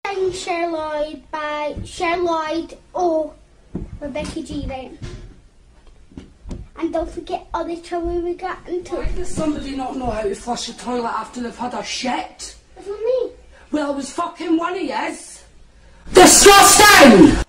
Sherloid by Sherloid or Rebecca G. Ryan. And don't forget all the trouble we got into. Why does somebody not know how to flush a toilet after they've had a shit? That's not me. Well, it was fucking one of yours. Disgusting!